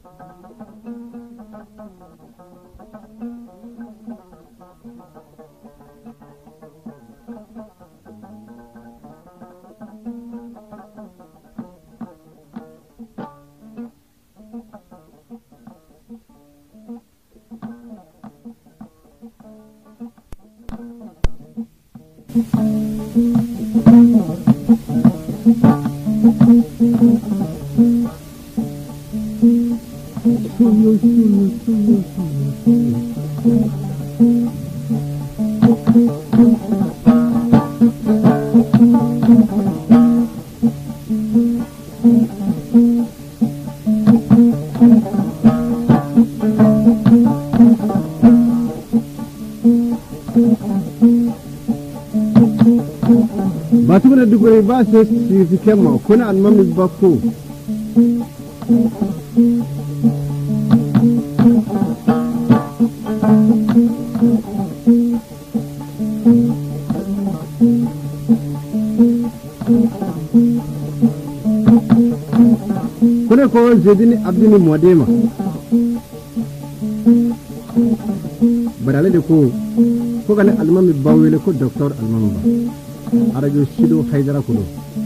Batuna dugure ba se signifiquement kuna an mami bakko kuna ko zedini abdini modema barale de ko kana almami bawele ko docteur almami ba arajo sido haydara kuno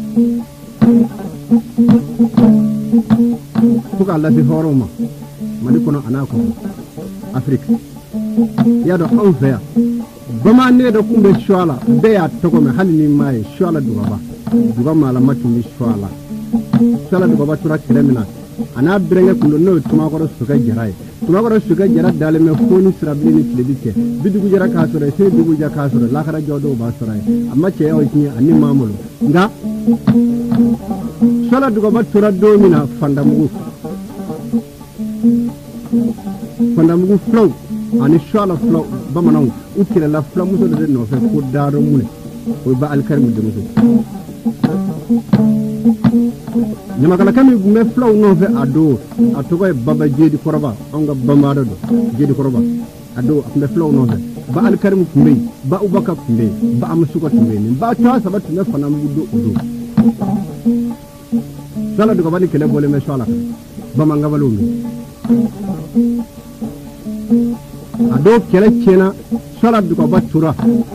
fuka Allah fi horoma mani kono anako Afrique yado anfaya bama ne da kumbe shwala be ya toko me halini mai shwala duba mala matumi shwala duba tura kremina ana brenge kundo no tuma ko suka jara dale me foni sirabini tilebike bidugu jara kasore se bidugu jara kasore la khara jodo ba soray amma ce o ni anni mamulu nga sala dugo ba tura domina fandamugu flow ani shala flow bamanaw ukira la flow muso de no fe ko daro mune ko ba alkarmu de muso nyama kala kami me flow no fe ado atogo e baba jedi koroba anga bamado do jedi koroba ado me flow no fe ba alkarim kumbe ba ubaka kumbe ba amsuko kumbe ni ba ta sabatu me fana mudo udo sala do bani kele bole me shala ba manga balumi ado kele chena sala do ba tura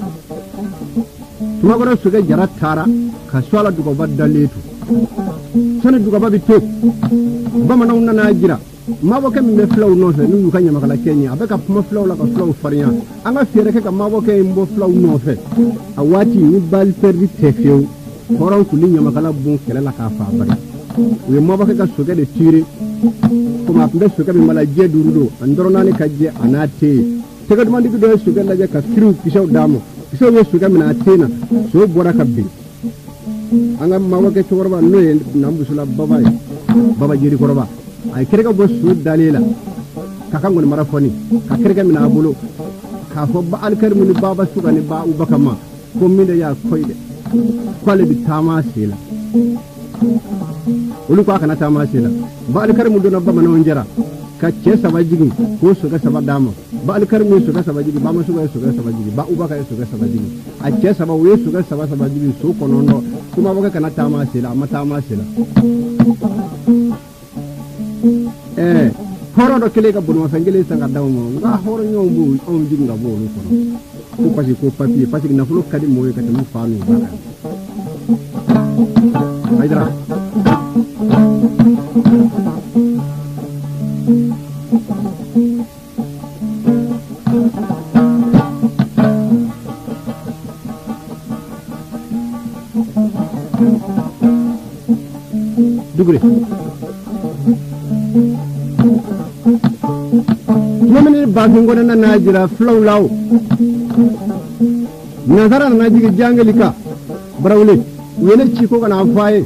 tuma gora suga jara tara ka sala do ba daletu sana duga babi to bama na na jira mabo ke me flow no fe nu kanya makala Kenya abeka puma flow la ka flow fariya anga fere ke ka mabo ke mbo flow no fe awati ni bal perdi tefew horon kulinya makala bon kele la ka fa bari we mabo ke ka suga de tire kuma mbe suga be mala je durudo andoro nani kajje anate tega dum do suga la je ka kiru kishaw damo kishaw we suga mina atena so bora kabbi anga mawake chorba no nambusula baba jiri korba ay kirega bo su dalila kaka ngon marafoni ka kirega mina bulu ka fo ba alkarmu ni baba suga ni ba ubakama ko minde ya koyde kwale bi tamasila ulu ko kana tamasila ba alkarmu do na baba no njera ka ce saba jigi ko suga saba dama ba alkarmu suga saba jigi ba ma suga saba jigi ba ubaka suga saba jigi a ce saba we suga saba jigi so konondo kuma baka kana tamasila amma tamasila horo do kele ka bunwa fengele sanga dawmo nga horo nyombu on jinga bo lu kono ko pasi ko papier pasi na fulo kadi moy ka tamu faanu baka aydra dugre nomene bagingo na najira flow law nazara na najige jangalika brawle wele chiko kana faye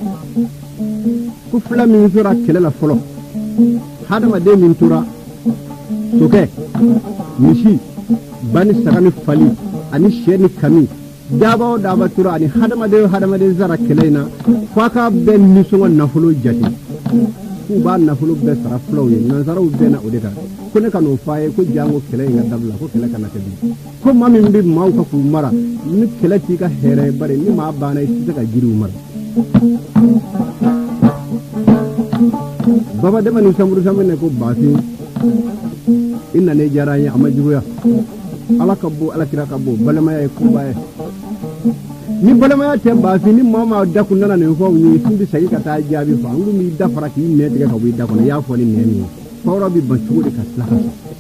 ku fla min sura kelela folo hadama de min tura soke mishi bani sagani fali ani sheni kami daba tura ani hadama de zara kelena faka ben nisungo nafulo jati ku ba nafulo be sara flow ye nazara u bena odeta kone kanu faye ko jango kele nga dabla ko kele kana tebi ko mami mbi maw ka ku mara ni kele ti ka here bare ni ma bana ti ka jiru mara baba de manu samuru samene ko basi inna ne jaranya amajuya ala kabbo ala kira kabbo balamaya e kubaye ni balamaya te basi ni mama da kunna ne ko ni sindi sai ka ta jabi fa ngu mi da fara ki ne te ka wi da ko ya fo ni ne mi fawra bi basuri ka slaha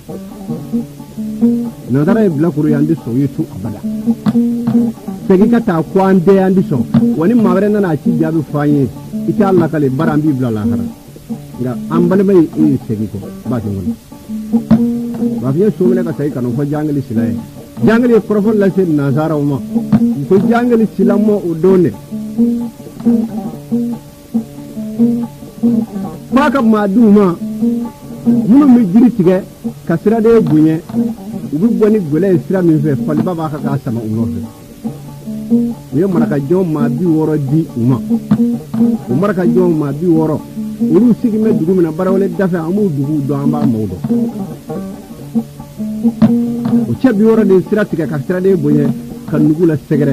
no dara e bla kuru yandi so yitu abada segi ka ta kwande yandi so woni mawre na ci jabi fanye ita Allah kale barambi bla la hara nga ambale mai e segi ko ba ti ngol ba fiye so mele ka sai kanu ko jangali silay jangali profon la se nazara uma ko jangali silamo o done paka maduma munu mi jiri tige kasira de bunye ubu boni gole sira mi fe fali baba ka sama uno fe ye maraka jom ma bi woro di uma maraka jom ma bi woro ulu sigi me dugu mina barawle dafa amu dugu do amba mawdo o cebi woro de sira tige ka sira de bunye kan nugula segere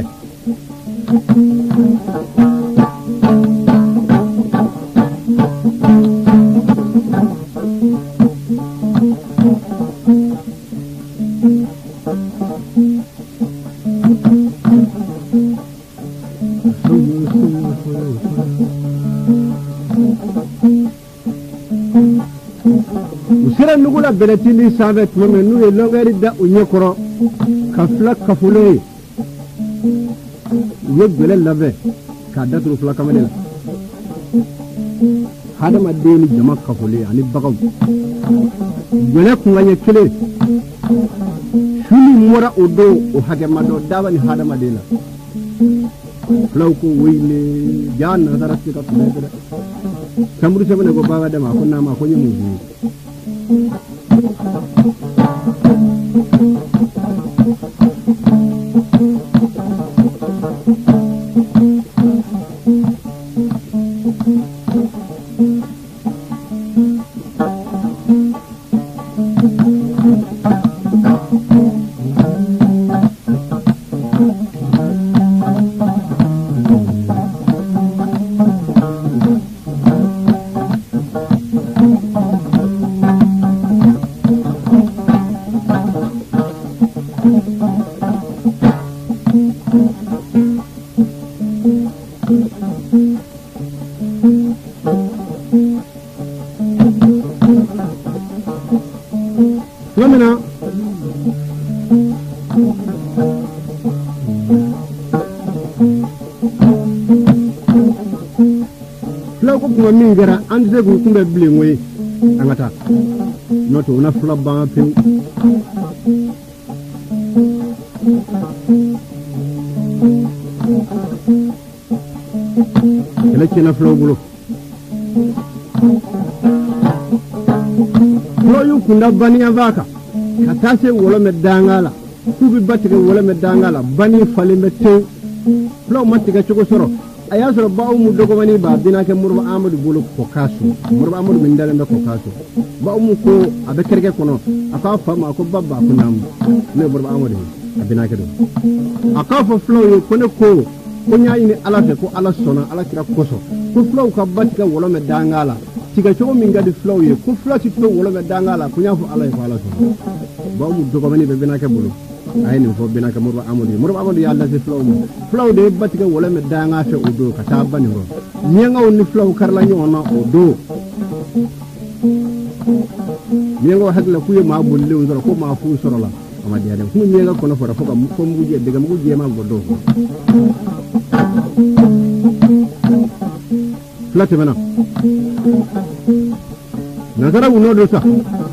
usira nugula beletili savet mame nuye longari da unyekoro kafla kafule ye bele lave ka datru fla kamanela hadama deni jama kafule ani bagaw bele kunganye kele shuni mora odo o hage mado dawani hadama dela flaw ko wile janna darati ka tumedere samuru sabane go bawa dama ko nama ko nyimu Lamina flaw ko kuma min gara ande go kumbe blingwe angata noto na flabba pe ele kina flaw bulo floyu kunda bani avaka katase wala medangala kubi batike wala medangala bani fale mete flow matiga choko soro aya soro baawu mu dogo bani ba dinake murba amadou bolo ko kasu murba amadou min dale ko kasu baawu mu ko abekerge kono aka fama ko babba ko nam ne murba amadou abinake do aka fo flow yo kono ko nyaayini ala fe ko ala sona ala kira koso ko flow ka batika wala medangala tiga chogo minga di flow ye ku flow ti to wala dangala ku nyafu ala ko ala so ba mu dogo bani be binaka bulu ay ni fo binaka murba amadu ya Allah se flow de batika wala me danga fe odo ka ta bani ro nyenga woni flow karla nyona odo nyenga hakla ku ye ma bulle won ko ma fu soro la ama dia dem ku nyenga ko no fo ko mu je daga mu je ma godo flate mena nazara uno do sa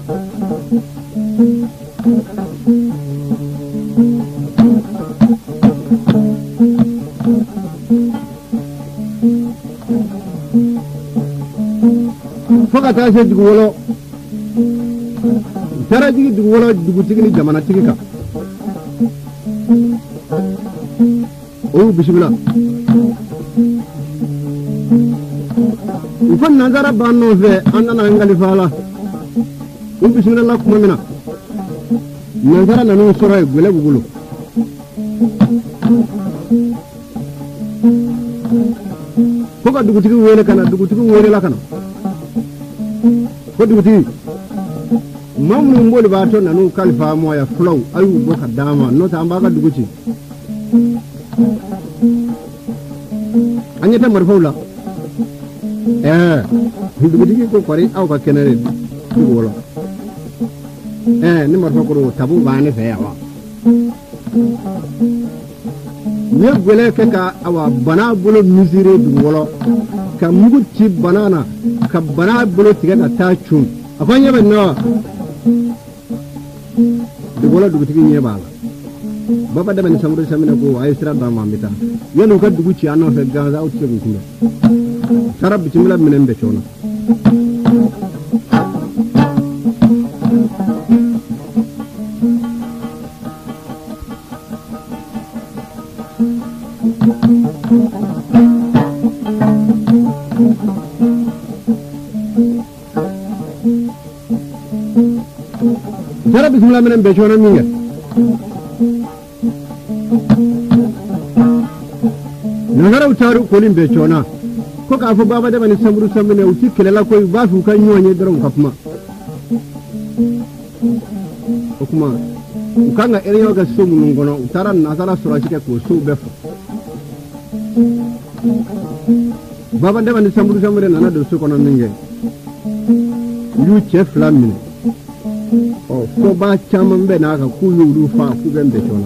foka ta se dugu wolo tara jigi dugu wolo dugu tigi ni jamana tigi ka o bismillah ifan nazara banno fe anana ngali fala bismillah kuma mina nazara nanu sura gele bugulu foka dugu tigi wele kana dugu tigi wele la kana ko duguti mamu ngol ba to nanu kalfa mo ya flow ayu boka dama no ta ambaka duguti anyata marfaula duguti ko kore aw ka kenere dugola ni marfa ko tabu bane fe yawa ne gole ke ka awa bana bolo misire dugola ka muguti banana ka bana bolo tiga ka ta chum afanya benno dugola duguti ni bala baba da ban samuru samina ko ay sira da mamita yanu ka duguti anno fe ganza o tse ko tarab bismillah minen be chona tarab bismillah minen be chona minga nagara utaru kolin be chona ko ka fa baba da bani samuru samine uti kelela ko ba fu kan nyonye doron kafuma o kuma ukanga eriyo ga sumu ngono utara nasara sura shike ko su befo baba da bani samuru samine nana do su kono minge yu chef lamine o ko ba chaman be na ka ku yulu fa ku gembe chona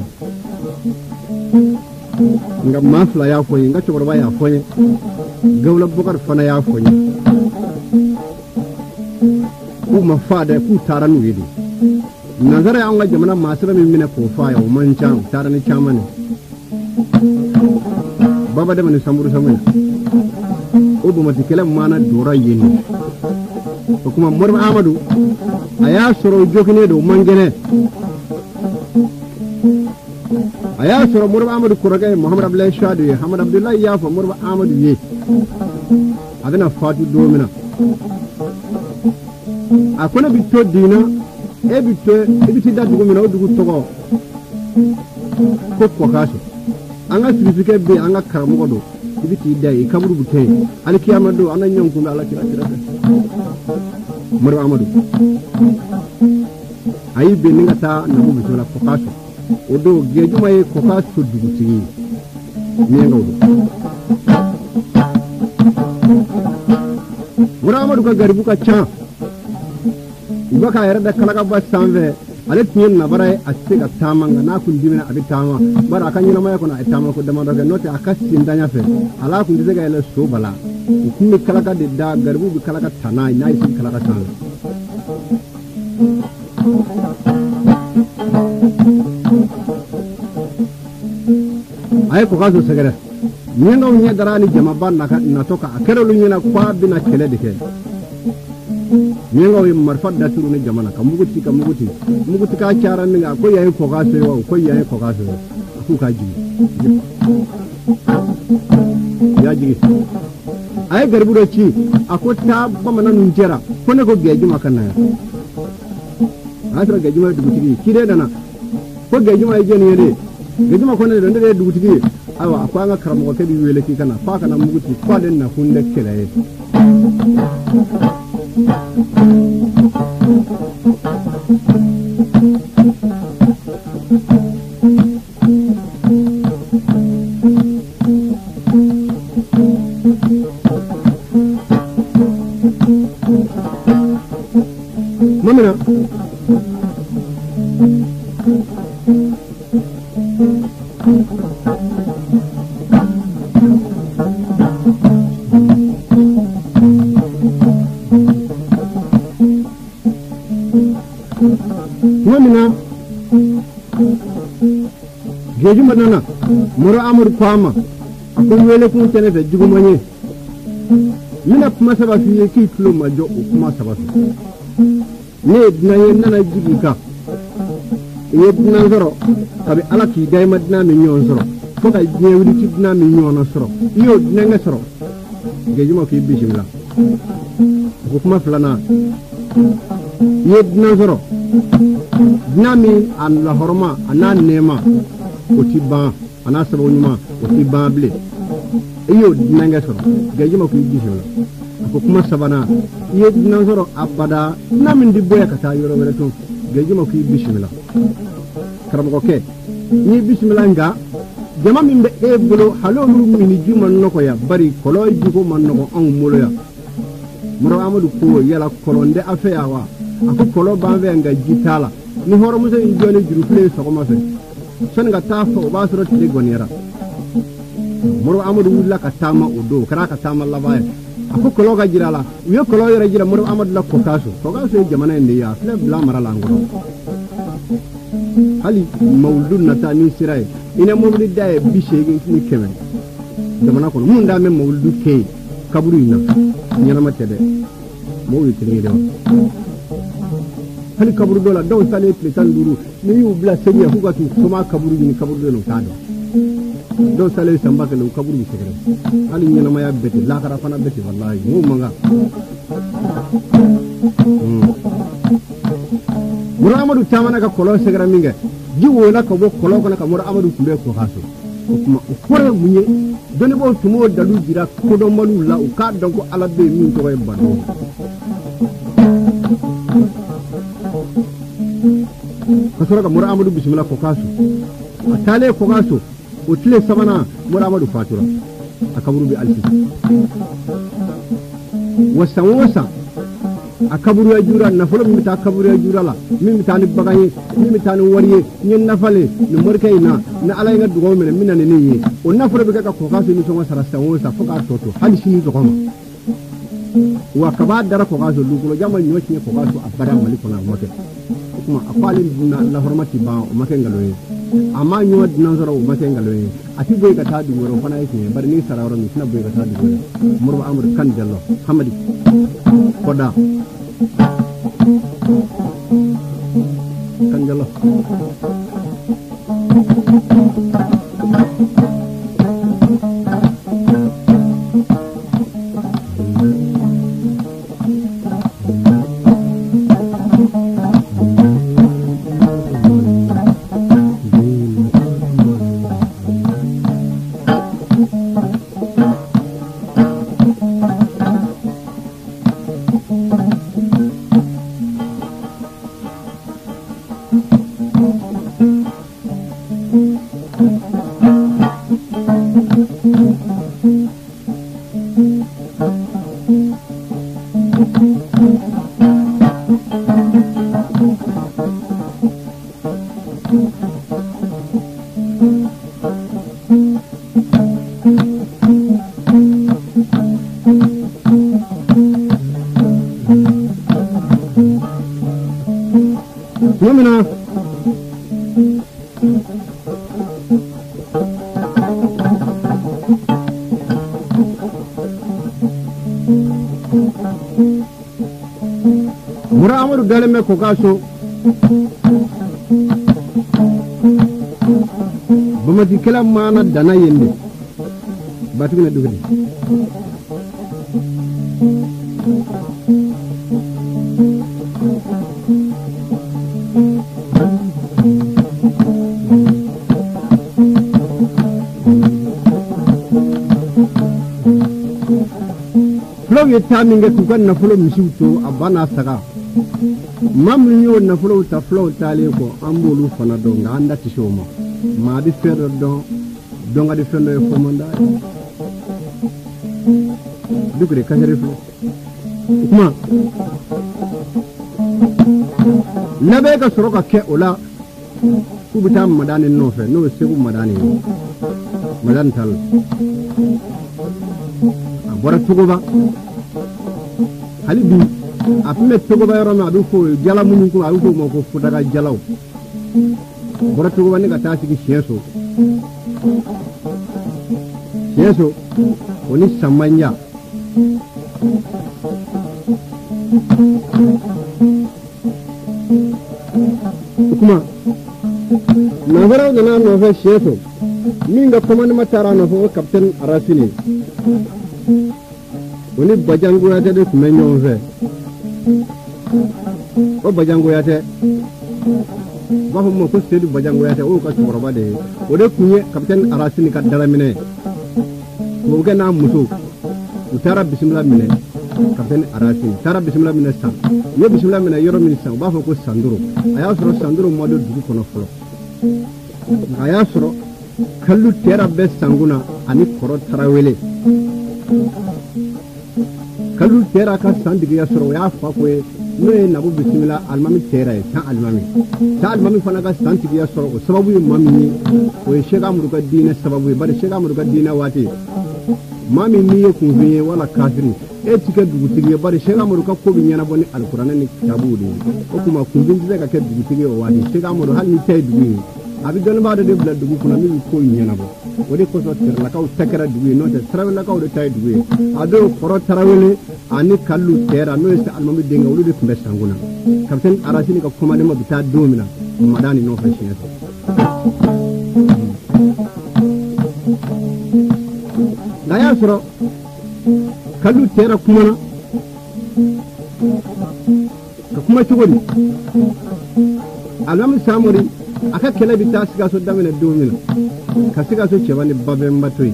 nga mafla ya foyi nga chokoro ba ya foyi gawla bokar fana ya foyi ku mafada ku taran widi nazara ya nga jamana masira min mina ko fa ya man chan taran chamane baba de man samuru samane o bu mati kala mana dora yini ko kuma morba amadu aya soro jokine do mangene aya soro morba amadu kuraga muhammad abdullahi shadu muhammad abdullahi ya fa morba amadu ye adana fatu domina akona bitto dina e bitto ibiti da dugu mina o dugu togo ko kaso anga sirifike be anga karamugo do ibiti dai kaburu bute alkiyama do anan yanku ala kira morba amadu ayi be ninga ta nabu bitula ko kaso odo gejuma ye ko kaso dugu tigi nenga odo mura amadu ka garibu ka cha ibaka yara da kala ka ba sanve ale tiyen na bara ase ka tamanga na kun dimena abi tama bara kan yina maya kona tama ko dama daga note akasi ndanya fe ala kun diga ele so bala kunni kala ka de da garibu bi kala ka tanai na isi kala ka tan ay ko kaso segere nyenga unye darani jama banna ka natoka akero lunyina kwa bina kele dike nyenga wi marfad da turu ne jamana ka muguti ka charan nga ko yayi ko kaso wa ko yayi ko kaso ku ka ji ya ji ay garbu do ci akota bamana nunjera ko ne ko geji makana ya asra geji ma dugu tigi kide dana ko geji ma yene yede geji ma ko ne do ndede dugu tigi awa ko anga karamo ko bi wele ki kana fa kana muguti ko den na hunde kele mamina geju manana moro amur kwama akon wele kun tene fe jugu manye mina kuma saba fi ki kilo majo kuma saba fi ne dina nana jigi ka ye dina zoro kabi ala ki dai madina mi nyon zoro ko ka jewdi ki dina mi nyon zoro iyo dina nga zoro geju ma fi bismillah ko kuma flana ye dina zoro dina mi an la horma anan nema otiba ana sabo nyuma otiba ble iyo dina nga soro geju ma fi bismillah ko ko kuma sabana ye nanzoro abada namin di boya kata yoro wala to gejuma ku bismillah karam ko ke ni bismillah nga jama min be e bolo halo min juma noko ya bari kolo jugo man noko on molo ya moro amadu ko yala kolonde afeya wa ako kolo banve nga jitala ni horo muso joni juru fle so ko ma fe son nga tafo ba soro tide gonera moro amadu wulla ka tama odo kara ka tama labaye ako kolo ga jirala wiyo kolo yara jira moro amadu la kokaso jamana inde ya fle bla mara langoro hali mawludun nata ni siray ina mawlud daye bishege ni kemen jamana ko mun da men mawludu ke kaburu ina nyana matede mawlud ni do hali kaburu dola daw sale tan duru ni yu bla senya ko gatu soma kaburu ni kaburu do tado do sale samba ke lu kaburu sekere hali nyana maya beti la kara fana beti wallahi mu manga mura amadu tamana ka kolo segara minge jiwo na ka bo kolo ko na ka mura amadu kumbe ko haso kuma ukore munye doni bo tumo dalu jira ko do malu la u ka don ko ala be min to e bado kasura ka mura amadu bismillah ko kaso atale ko kaso o tile sabana mura amadu fatura akaburu bi alfi wasa akaburu ya jura na folo mi ta kaburu ya jura la mi ta ni bagaye mi ta ni wariye nyen na fale ni morkay na ala nga dugo mena minna ne ni o na folo be ka ko kaso ni so sara sa foka toto hali sini to koma wa kaba dara ko kaso lu ko jamal nyoci ko kaso abara mali ko na mote kuma afali na la hormati ba o make ngaloye amma nyo dinan zoro o make ngaloye ati boy ka ta dugo ro fana yake bar ni sarawro ni na boy ka ta dugo murba amur kan jallo hamadi koda kan jallo mura amadu daleme ko kaso bamati kala mana dana yende batigina dugudi flow ye taminge ku kan na flow misiwto abana saga mamlu yo na flow ta flow tale ko ambolu fana do nga anda ti shoma ma di fer do nga di fendo e fomanda dugre kasere flow kuma nabe ka soroka ke ola ku bitam madani no fe no segu madani madan tal bora tugoba halibi afme tugoba yoro ma du fo jala munun ko awu mo ko fu daga jalaw bora tugoba ni ka tasi ki sheso oni samanya kuma nagara dana no fe sheso minga komani matara no fo captain arasini oni bajango yate de kumenyo fe o bajango yate ba mo ko sedu bajango yate o ka choroba de o de kunye captain arasini ka dalamine mo gena muso utara bismillah mine kapten Arasin tara bismillah minister ye bismillah mina yoro minister ba fa ko sanduro aya soro sanduro modo dugu kono folo aya soro kallu tera be sanguna ani koro tarawele kallu tera ka sandigi ya soro ya fa ko no e nabu bismillah almami tera e ta almami fana ka sandigi ya soro sababu mami ni o shega muruka dina sababu bari shega muruka dina wati mami ni ye kunfiye wala kafiri e tike dugutigi bari shega muruka ko bi nyana boni alquran ni kitabu de o kuma kunjin be ka ke dugutigi o wati shega muru hal ni tay dugi abi don ba de bla dugu kuna mi ko nyana bo wodi ko so ter la kaw takara dugi no te travel la kaw de tay dugi ado koro tarawele ani kallu tera no est almami de nga wulude kumbe sanguna kapten Arasini ka komande mo bita domina madani no fa shiya daya soro kallu tera kumana ka kuma chugodi almami samori aka kele bita siga so damina domina ka siga so chebani babe mbatoyi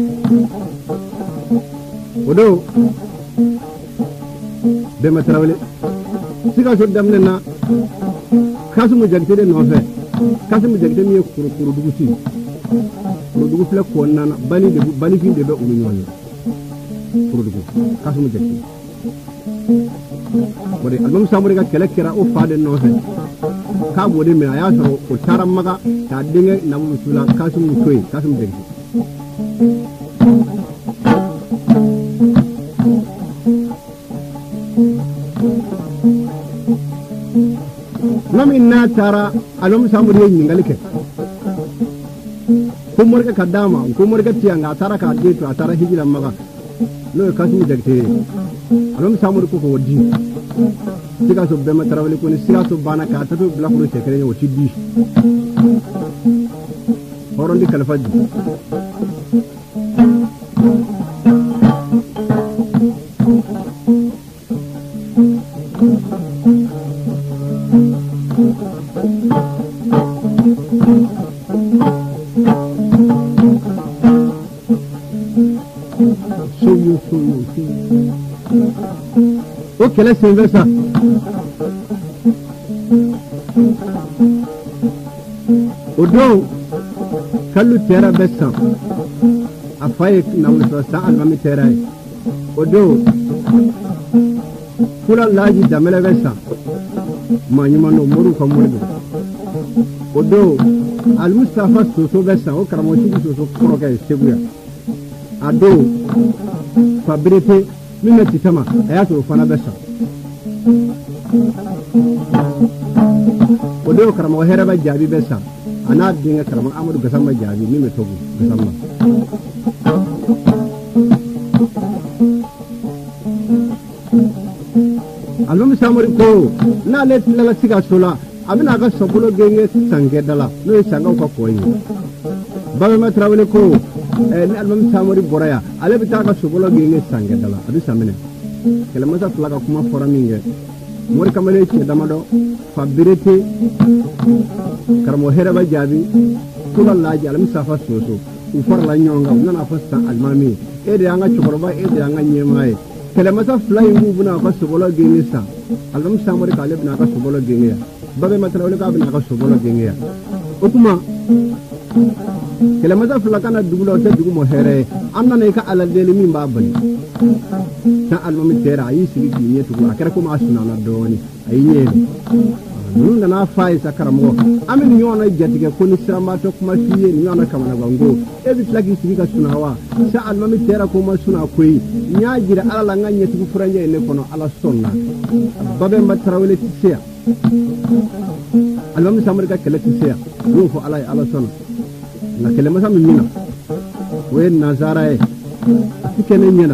odo be matrawle siga so damne na kasumu jagtede no fe kasumu jagte mi kuru duguti kuru dugu fle ko nana bani fi de be ulu nyonyo kuru dugu kasumu jagte bode album samuri ga kele kira o faade no fe ka bode me aya so o taramaga ta dinga namu sula kasumu toy kasumu jagte nami na tara alum samuri nyingali ke kumur ka kadama kumur ka tianga tara ka deto atara hijira maga no kasumu jagte alum samuri ko wodi siga so be matrawali ko ni siga so bana ka tato blakulu sekere ni woti di horondi kalfaji o kele senvesa odo kallu tera bessa afaye na wuso sa almami tera odo kula laji damele bessa manyumano moru ko mordo odo al mustafa soso bessa o karamo sigi soso kroga seguya ado fabrete minna titama ayato fana bessa odo karamo heraba jabi bessa ana dinga karamo amadu gasamba jabi ni metogu gasamba alum samori ko na let la siga sola abina ga sobulo genge sangedala no sanga ko koyi babe ma trawle ko ni alum samori boraya ale bita ga sobulo genge sangedala abi samene kala masa flaga kuma foraminge mori kamale ci damado fabirete karamo heraba jabi kula laji alum safa soso ufar la nyonga nana fasta almami ede anga chokoroba ede anga nyemae kele masa fly ngubuna ka sobolo genge sa alum samori ka lebna ka sobolo genge ya babe matrawle ka bna ka sobolo genge ya okuma kele masa fla kana dugulo te dugu mo here amna ne ka ala deli min babali ta almami tera yi sigi kinye tugu akara kuma asuna na doni ayi nun na fay sakaramo amin nyona jatige ko ni sirama to kuma fiye nyona kamana bango ebi tlagi sigi ka sunawa sa almami tera ko ma suna koyi nyaajira ala nganye tugu furanje ne kono ala sonna babe matrawle tiya almami samar ka kele tiya yo fo ala sonna na kele masa minina we nazara e atikene nyena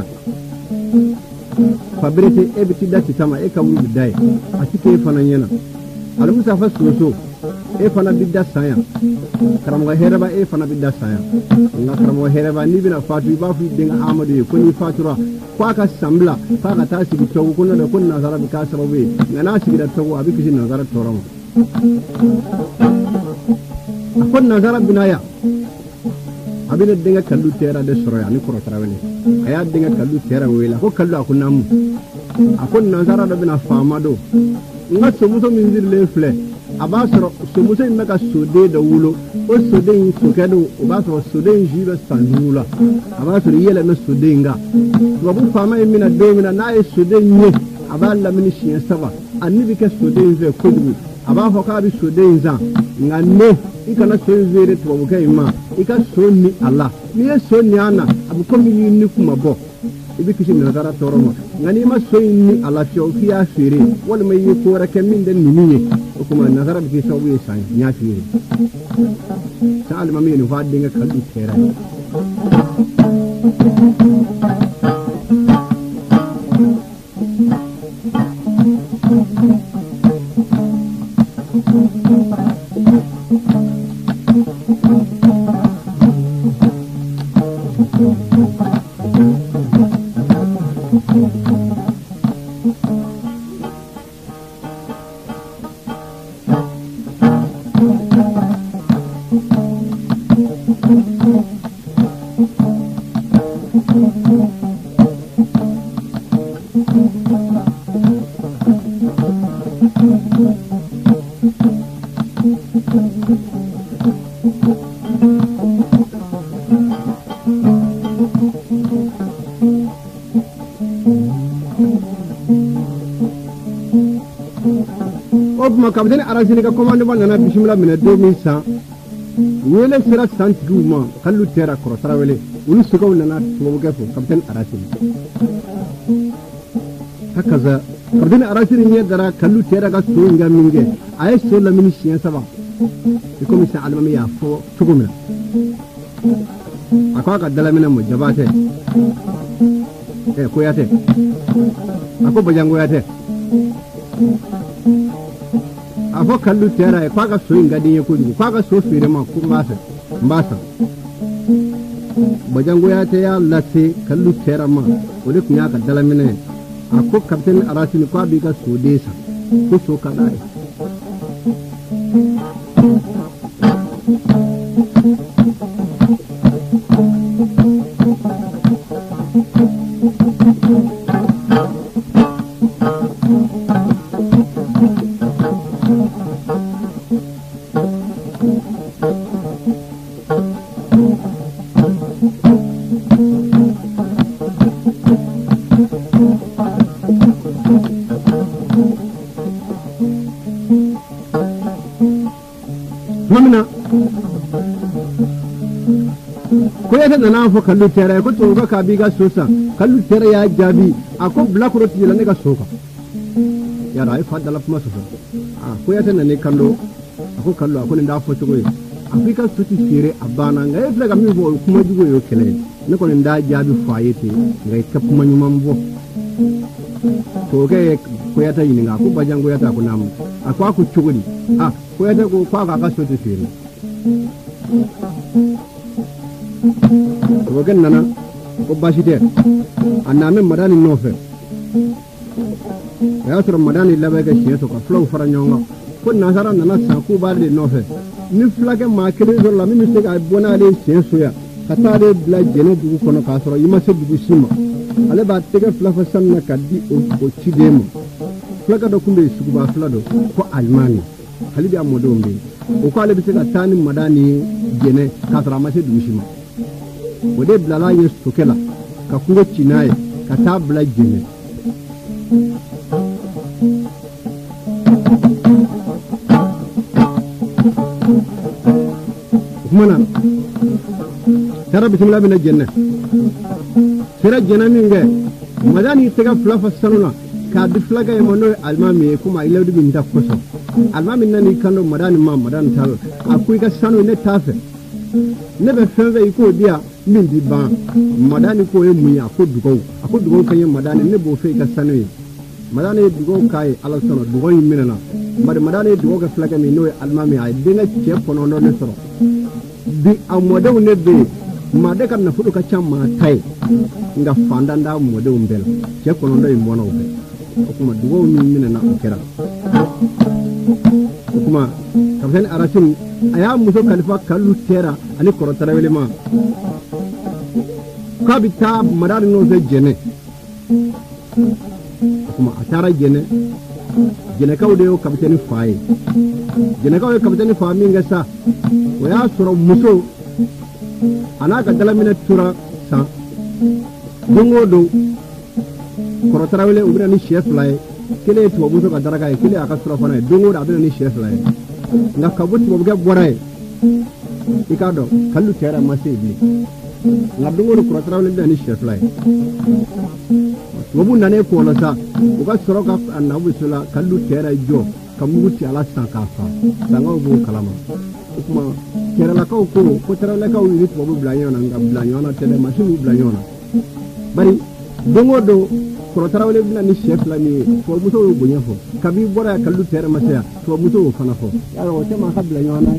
fabrete ebiti dati tama e ka wuri dai atike fana nyena alum safa soso e fana bidda saya karamo hereba e fana bidda saya na karamo hereba ni bina fatu ba fu dinga amadu ko ni fatura ko aka sambla fa ka ta sigi to ko na ko na zara bi ka sababu na sigi da to abi kisi na zara toramo ko na zara binaya abine denga kallu tera de soro ya ni koro tarawele aya denga kallu tera wela ko kallu akunamu akon nazara do bina famado nga somuso min dirle fle aba soro somuso meka sode da wulo o sode in sokedo o ba soro sode in jibe sanula aba soro yele na sode nga to bu fama mina do mina na e sode nye aba la mini shiya saba annibi ke sode in ve kodu aba hoka bi sode in za nga ne ikana so zere to bu kai ma ika so ni Allah ni e so ni ana abu ko mi ni kuma bo ibi kishi na dara toromo ngani ma so ni Allah fi o kiya fere wala mai yi ko rake min den ni ne kuma nazara bi so wi sai nya fere ta alma mi ni fa dinga kallu tera Kapten arasini ka commandement nana bismillah mena 2100 wele sera santiguma kallu tera koro tarawele ulu sukaw nana tubu gafo kapten arasini hakaza kapten arasini ne dara kallu tera ga so nga minge ay so la mini shiya saba iko misa almami ya fo tugumina akwa ka dala mina mo jabate ko yate ako bajango yate afo kallu tera e kwaga so ingadi ye kudu kwaga so fere ma ku mbasa bajango ya te ya lati kallu tera ma wole kunya ka dalamine ako kapten arasini kwa bi ka so desa ku so kada na fo kallu tera ko to ga ka bi ga sosa kallu tera ya jabi ako black rot yela ne ga soka ya rai fa dala kuma sosa ko ya tana ne kallo ako kallo ako ne da fo to go afrika suti sire abana nga e flega mi bo kuma jugo yo kele ne ko ne da jabi fayete ngai kap manyum bo to ke ko ya ta yini nga ko bajango ya ta ko nam ako ko chugudi ko ya ta ko kwa ga suti sire wagen nana ko basite anname madani nofe ya sura madani labe ga shi to ka flow fara nyonga ko nasara nana sa ku balde nofe ni flage ma kele zo la mi se ga bona le senso ya kata de bla jene dugu kono ka sura yima se dugu sima ale ba tege flafa sanna kaddi o chidemo flaga do kumbe sugu ba flado ko almani hali bi amodo mbe o ko ale bi se ga tani madani jene ka sura ma se dugu sima wode blala ye sokela ka kungo chinaye ka tabla jene mana tara bismillah bin janna sira janna minge madani tega flafa sanuna ka di flaga e mono almami kuma ilawdi bin ta koso almami nani kando madani tal akuy ka sanu ne tafe ne be fenve ko dia min di ban madani ko e muya ko dugo kanye madani ne bo fe ka sanu madani dugo kai ala sono dugo yimina madani dugo ka flaga mi no almami ay dinga che kono no ne soro bi amodew ne be made kan na fudu ka chamma tay nga fandanda modew mbel che kono ndo imbono be kuma dugo mi mina na okera kuma kapten arasin aya muso kalifa kallu tera ani korotara welema kabita madar no ze jene kuma atara jene kawde yo kapten faaye jene kawde kapten faami ngasa waya soro muso anaka dalamina tura sa dongo do korotara wele ubina ni chef laye kele to muso ka daraga kele aka sura fana dongo da abina ni chef laye nga kabut bo ga boray ikado kallu tera masibi nga dongo do korotara wele da ni chef laye wobu nane ko la sa uga soro ka annabu sula kallu tera jo kamuti ala sankafa sanga ubu kalama kuma tera la ko tera la ka wi to bo blanyona nga blanyona tele masibu blanyona bari dongo do korotara wele bina ni chef la ni fo muso wo bonya fo kabi bora kallu tere masaya fo muso wo fana fo ya wo tema kabla nyona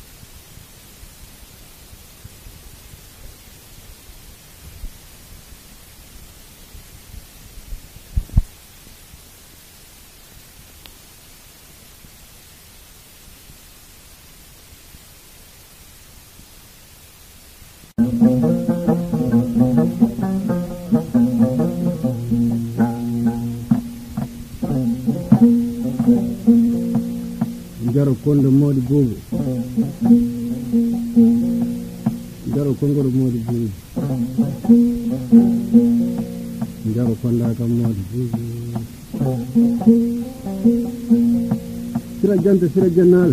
jaro kondo modi bubu jaro kongoro modi bubu jaro konda kam modi bubu sira jannal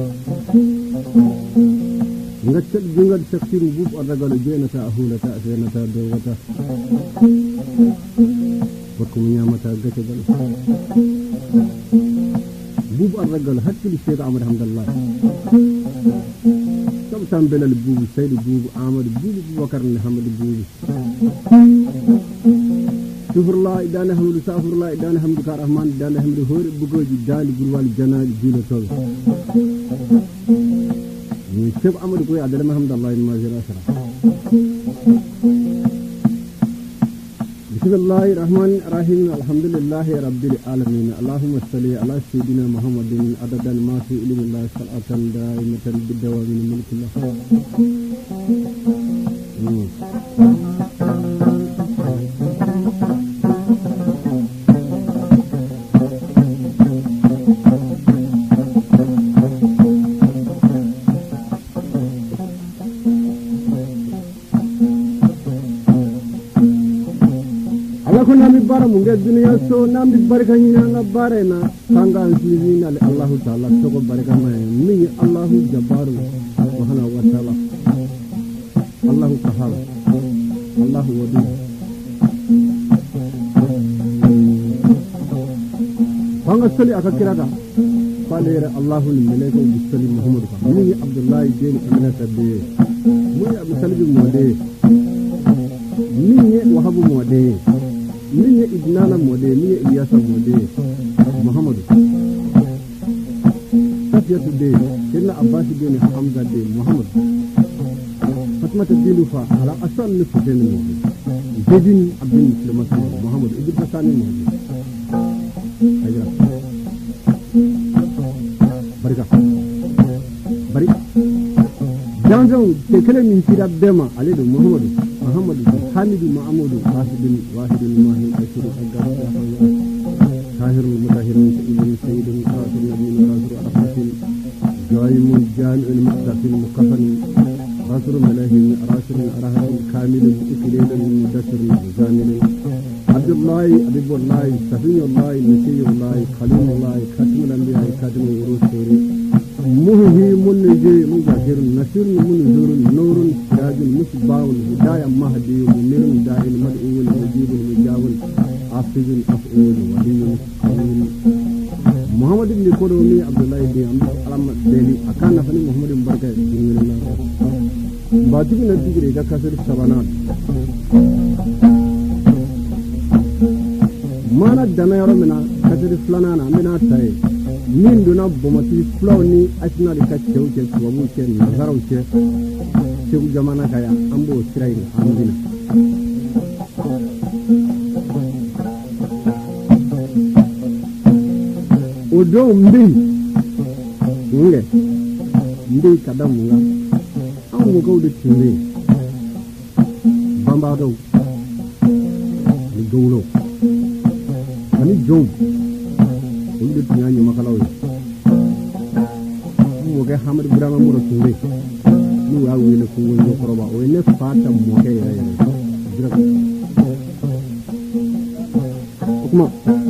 ngaccal jungal tafsir bubu adagalo jeenata ahulata senata dowata bakku nyamata gacce gal بوب الرجل حتى الشيخ عمر حمد الله كم تنبل البوب سيد بوب عمر بوب بكر محمد بوب سفر الله إدانا حمد سافر الله إدانا حمد كرحمان إدانا حمد هور بوجي دال جوال جنال جيل تو الشيخ عمر كوي عدل محمد الله ما جرى سرا بسم الله الرحمن الرحيم الحمد لله رب العالمين اللهم صل على سيدنا محمد عدد ما في علم الله صلاة دائمة بالدوام من ملك الله nami bara munge dunia so nami baraka nyanga barena tanga ansizina li Allah Ta'ala toko baraka ma mi Allah Jabbaru subhanahu wa ta'ala Allah Qahhar Allah Wadi banga sali aka kirada falere Allah ni malaika bisali Muhammad ka mi Abdullah bin Amina sabbe mi Abu Salib mode mi Wahab mode min ya idnana mode min ya iyasa mode Muhammad Safiyatu de kinna Abbas de ni Hamza de Muhammad Fatma tadilu fa ala asal ni fudin mode Bedin Abdul Muslimat Muhammad ibn Hasani mode ayra barika bari janjong te kele min sira bema ale de Muhammad حامد محمود واحد الماهي أشهر أجر طاهر المطهر سيد قاسم نبي راسل أحمد جايم جامع المقدس المكفن راسل ملاهي راسل أراهن كامل إكليل مدسر زامل عبد الله حبيب الله سفي الله نسي الله خليل الله خاتم الأنبياء خاتم الرسل مهي منجي مجاهر نسير منذر نور سراج مصباح هداية مهدي منير داعي مدعو مجيب مجاول حافظ أفعول ولي قوي محمد بن كرومي عبد الله بن عمرو علم ديلي أكان نفني محمد بن بركة بن الله باتي بن الدجري كسر السبانات ما ندنا يومنا كسر فلاننا منا تاي min duna bomati flow ni asna de kacceu ke tuwabu ke nazaraw ke segu jamana kaya ambo sirai amdina odo mbi nge ndey kadam nga amu ko de tinde bamba do ni gowlo ani jom ko de tinya makalaw mo ke hamad burama mo tinde ni wa wi ne ko woni ko roba o ne fata mo ke ya dira kuma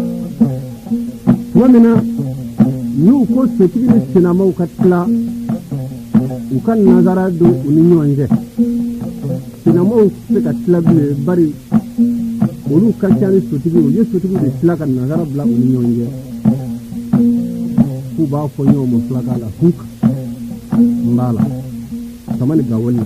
wamina yu ko sekini sinama ukatla ukan nazara do uninyo anje sinama ukatla bile bari olu kachani sotigi o yesu sotigi de slaka nazara bla uninyo anje ku ba fo nyo mo slaka la huk mbala tamani gawolna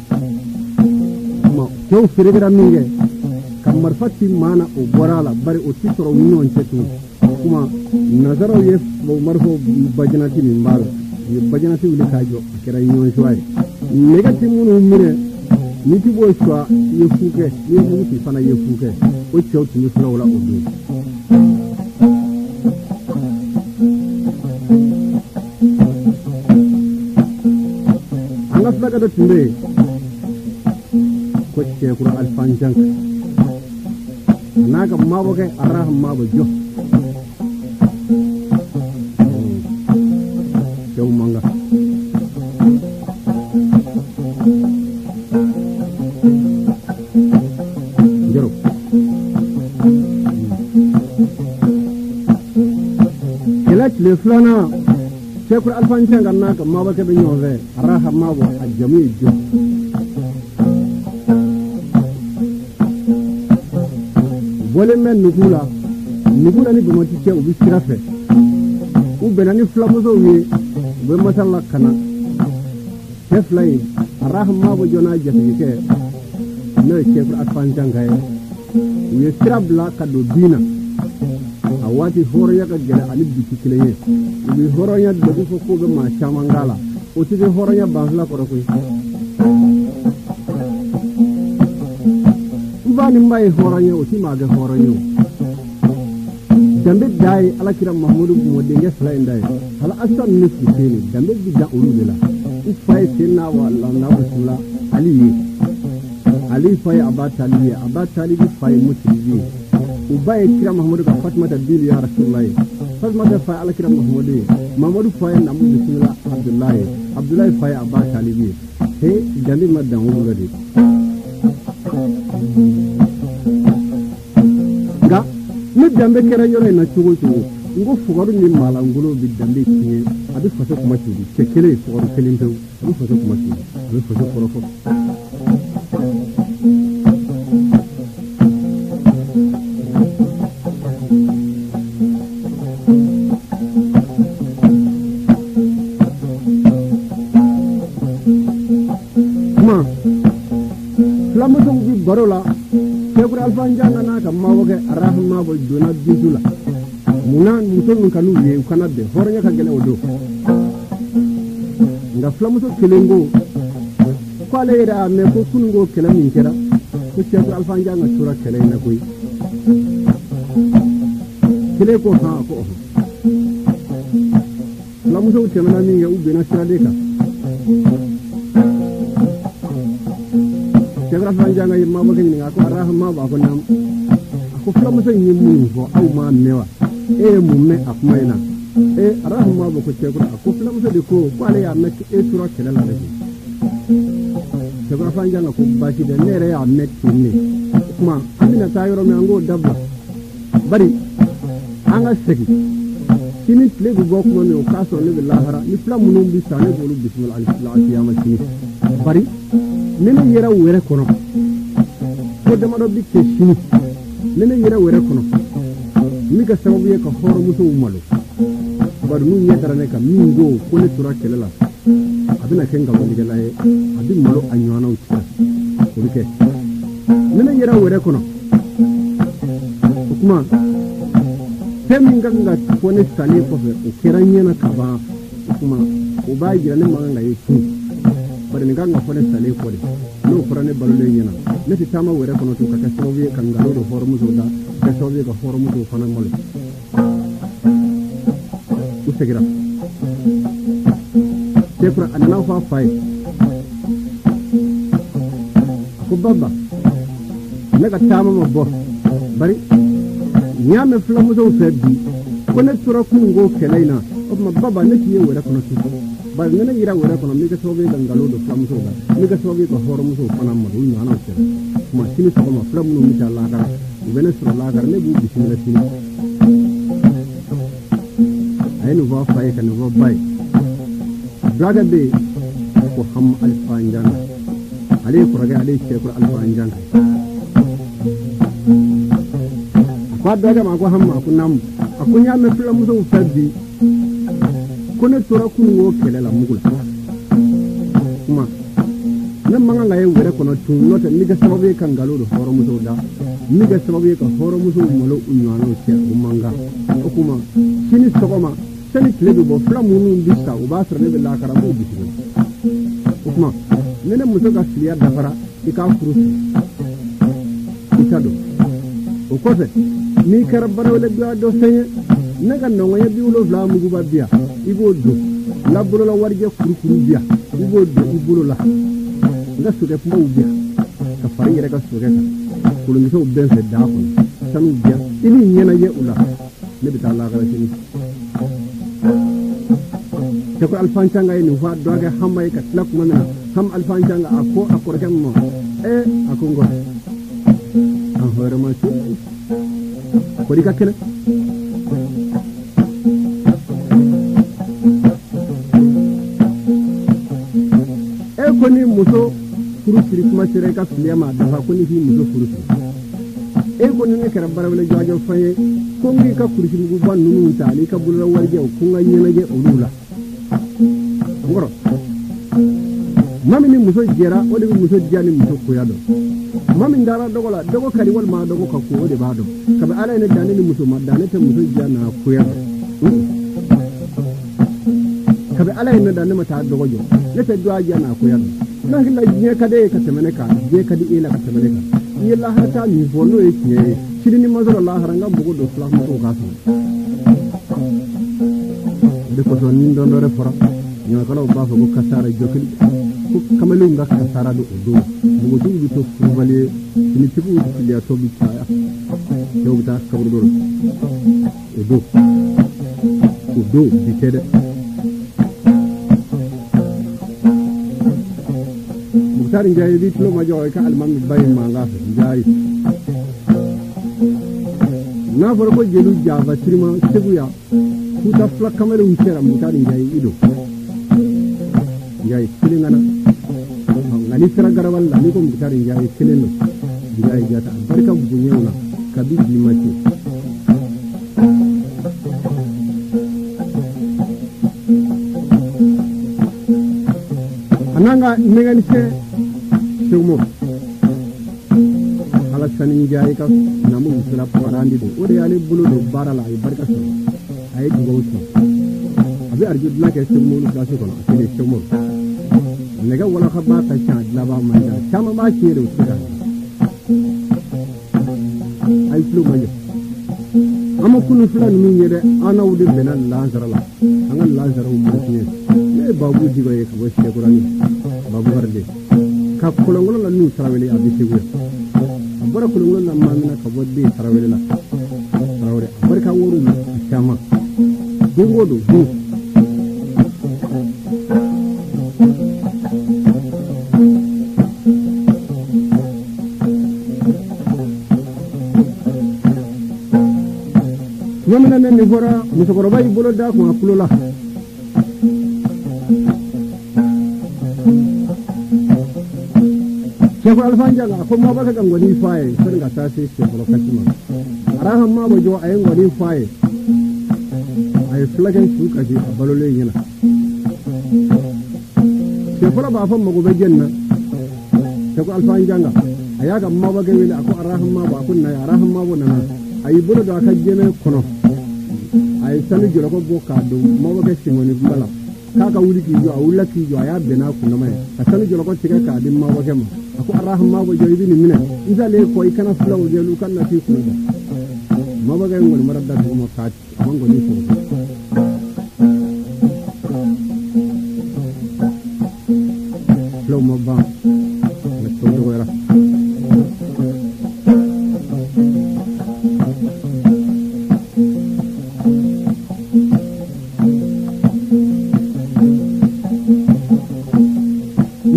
ma ko firegira minge kamar fatti mana o borala bari o tisoro uninyo anje tu kuma nazara ye marfo bajanati min bala ye bajanati wuli kajo kera nyon shwai negati munu mine niti bo shwa ye fuke ye muti fana ye fuke o chawti ni fana wala odu anga flaga do tinde ko che kura alfanjank naga mabo ke arah mabo jo manga jero kelat le flana chekur alfan changa naka maba ke nyove araha mabo ajami jo bole men nukula ni bimoti che ubi sirafe ubenani flamozo wi be masalla kana heflay arahma bo jona jafike no chebra afan jangaye wi sirabla kado dina awati horo yaka gele ali bitikileye wi horo nya do ko ko be ma chamangala o tide horo nya bazla ko ko ubani mai horo nya o ti ma ge horo nya dambe dai ala kira mahmudu mo de ngesla indai hala asan nisbi tini dambe bi da ulula ufay sinna wala na usula ali fay abatali bi fay mutiji ubay kira mahmudu ka fatma bil ya rasulullah fatma da fay ala kira mahmudu fay na mu bismillah abdullah fay abatali bi he dambe madan ulula de ga ni dambe kera yore na chugo ngo fugaru ni mala ngulo bi dambe tiye abi faso kuma chudi chekele fugaru kelimbe abi faso kuma chudi abi faso korofo kuma flamutum bi barola kebra alfanjanga naka mawoge arahma bo dona bidula muna muton kanu ye kana be hornya ka gele odo nga flamuso kelengo kwale ida me ko kungo kela min kera ko kebra alfanjanga sura kele na koy kele ko ha ko flamuso temana min ya ubena sira deka kebra alfanjanga yimma mo kini nga ko arahma ba ko nam ko flamuso yimmu ko aw ma mewa mumme akmaina arahma bo ko chekura ko flamuso de ko kwale ya mek tura kela la rebi kebra fanjanga ko bashi de nere ya mek tinni kuma amina tayoro me ango dabba bari anga seki kini le go ko me o kaso le lahara ni flamu no bi sane bolu bismillah alif ya makini bari nene yera were kono ko dama do bi ke shini nene yera were kono mi ka sababu ye ka horo muso umalu bar nu nyetara ne ka mingo ko le tura kelela abina kenga woni gela e abi malo anywana uta ko bike nene yera were kono kuma temi nganga ko ne sale ko fe o keranya na kaba kuma o ba gira ne manga yesu bar ni nganga ko ne sale ko de no furane balule nyena ne ti tama were kono to ka sababu ye kan ngalo do horo muso da ka sababu ye ka horo muso fana malo usegira Shekura anana fa fai ko baba naga tama mo bo bari nyame fula muso febbi ko ne tura kun go kelaina o ma baba ne kiye wera kono tu bari ne ira wera kono mi ga sobe gangalo do fula muso ba mi ga sobe ko horo muso fana mo du nyana o kela kuma sini so ma fula muno mi ta la gara ubene sura la gara ne bu bismillah sini ay no va fay kan no bay daga be ko ham alfanjana ale ko raga ale ce ko alfanjana ko daga ma ko ham ko nam akunya me fula muso fabbi ko ne tora kun wo kelela mugul kuma nan manga ngai were kono tun nota mi ga sababe kan galo do horo muso da mi ga sababe ka horo muso molo unyano ce umanga kuma sini sogoma sani tile bo fula munu bisa o ba sare be la kara bo bisu kuma nene muso ka filiya dafara ika furusi itado o kose ni karabara wala do senye naga no ya biulo la mugu ba biya ibo do labulo la warje kurukuru biya ibo do ibulo la nga sude fumba biya ka fari reka sude ka kulu miso ben se da ko sanu biya ini nyena ye ula ne bita la kala sini ko alfanchanga ni fa doga hamay ka tlak mana ham alfanchanga ako akorkem mo ako ngo an hore ma ci ko di kakena ko ni muso kurusiri kuma sire ka filema da ko ni muso kurusiri ko ni ne karabara wala jajo faye ko ngi ka kurusiri bu ban nunu tali ka bulra warje ko nga nyena je ulula ngoro mami ni muso jera o de muso jani muso kuyado mami ndara dogola dogo kari wal ma dogo ka ko de bado kabe ala ne dane ni muso ma dane te muso jana kuyado kabe ala ne dane mata dogo jo ne te do jana kuyado na hilla je kade ka temene ka je kadi ila ka temene ka ni la harta ni bonno e kiye shiri ni mazara la haranga bugo do fla mo ka so de ko don ni don do fora ñoo kala ba fa ko kasara jokil ko kamalu nga kasara do bugo du to fuvale ni tibu ya to bi ta yo bi ta kabru do bi tede mutari njaay bi tlo ma joy ka almam bay ma nga fa njaay na foro ko jelu java trima tibu ya ku ta fla kamalu nkera mutari njaay ido njaay kilingana ngani sira garawal la ni ko mutari njaay kileno njaay jata barka bu ñewna kabi bi mati ananga ngani se sumo ala sani njaay ka namu sira parandi do o de ale bulu do barala ay barka so ay gowti abi arjud la ke sumo lu gaso ko ale sumo nega wala khaba ta cha laba manda chama ma chiro sira ay flu ma ama kunu fulan min yede ana wude benan lanzara la angal lanzara mo tiye ne babu digo e ko she qurani babu harde ka kulongolo la nu saraweli abi teguya abara kulongolo la mamina ka bodde saraweli la sarawre barka woru chama gongodo du yamina ne fora musokoro bayi bolo da ko akulola Shekul Alfanja ko ma baka kan gwani faye sun ga tasi shekul kashima arahan ma bajo ayin gwani faye ay flagan su kaje a balole yana shekul ba fa mago bajenna Shekul Alfanja ayaga ma baga wele ako arahan ma ba kunna arahan ma bona ayi bolo da ka jene kono ay sanu jolo ko boka do mo ba ke ngoni bala kaka wuli ki jo awula ki jo aya bena kuno mai sanu jolo ko tika ka dim ma ba ke ma ako arrahma ba jo ibini mine izale ko ikana flaw de lu kan na ti kuno mo ba ke ngoni marada ko mo ka amango ni ko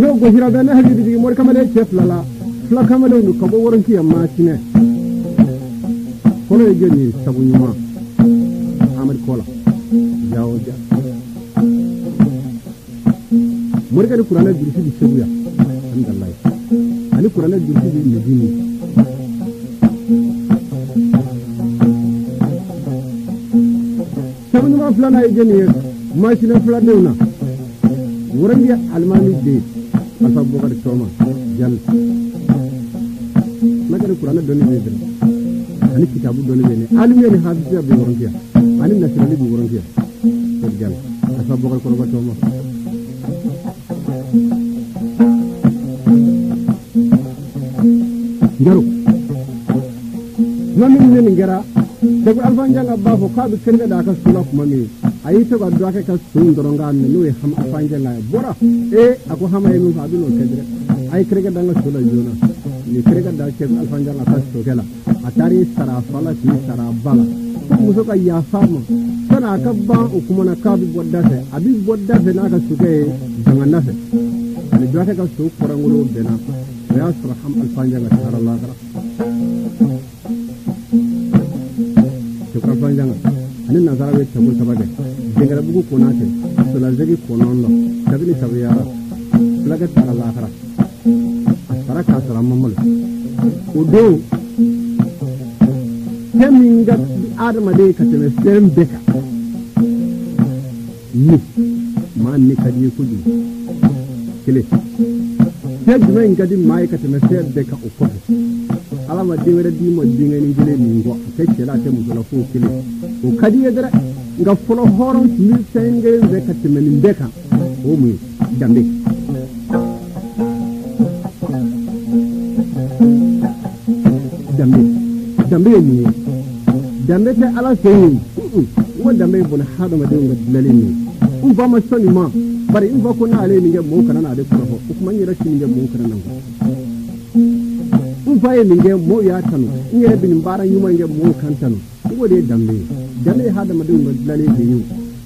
no go hira da na habibi di mor kamale chef lala fla kamale no kabo woron ki amma tine kono ye ni sabu nyuma amad kola jawo ja mor ka qur'ana dirisi di sabuya alhamdulillah ali qur'ana dirisi di medini sabu nyuma fla na ye ni machine fla dewna woran ya almani de alfa bokar toma jal magare qur'ana doni be dal ani kitabu doni be ne alimi ne hadisi be woran ya ani nasrani be woran ya to jal alfa bokar ko ba toma ngaro nomin ne ngara daga alfa janga bafo kabe kende da ka sula kuma mi ayi to gaddo ake ka sun doronga ne no e ham afanje la bora e ako hama e min fadu no kedre ay krega danga sula jona ni krega da ke alfanje la tas to kala atari sara fala ti sara bala muso ka ya fama sana ka ba kuma na ka bi bodda se abi bodda se na ka suke danga nafe ani do ake ka su korangulo bena ya surham alfanje la sara Allah kara to alfanje anin nazara we tabul tabage dengara bugu konate so la zegi konono tabini sabiyara laga tara la khara asara ka sara mamul udo keminga adama de katene sem beka ni man ni kadi kuji kile hedmen kadi mai katene sem beka uko alama dingere di mo dingeni gele ni ngo kecce la temu la fu kile o kadi yedra nga folo horon mi senge zekati men mbeka o mu dambe ni dambe te ala sey wo dambe bon hado ma de ngo lalini um ba ma soni ma bari um ba ko na ale ni nge mo kana na de ko ko kuma ni rashi ni nge mo kana na um ba ye ni nge mo ya tanu ni re bin bara nyuma nge mo kan tanu ko de dambe hada ma de ngo lalini yu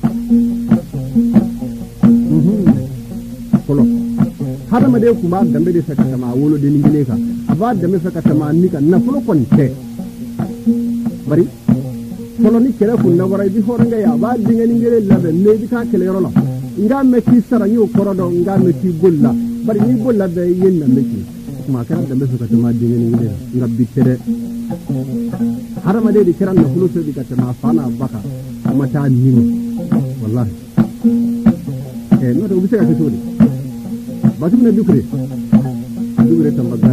kolo hada ma de ku ba dambe de sakata ma wolo de ni ngile ka aba dambe sakata ma ni ka na fulo kon te bari kolo ni kere ku na wara bi horanga ya ba dinga ni ngere labe me bi ka kele yoro la nga me ki sara nyu korodo nga me ki golla bari ni golla be yen na me ki kuma kara dambe sakata ma dinga ni ngere nga bitere harama de kiran na fulo so bi ka ma fana baka mata nini wallahi no do bisa ka sodi batu na dukre tambaga